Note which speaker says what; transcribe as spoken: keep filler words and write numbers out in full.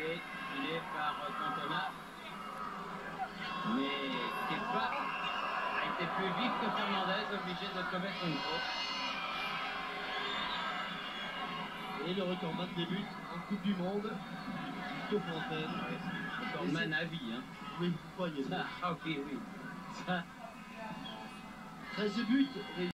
Speaker 1: été filé par Cantona. Mais Kepa a été plus vite que Fernandez, obligé de commettre une faute.
Speaker 2: Et le recordman débute en Coupe du Monde. Christophe Fontaine.
Speaker 1: Recordman à vie, hein.
Speaker 2: Oui, vous croyez ça.
Speaker 1: Ah, ok, oui. Ça.
Speaker 2: treize buts.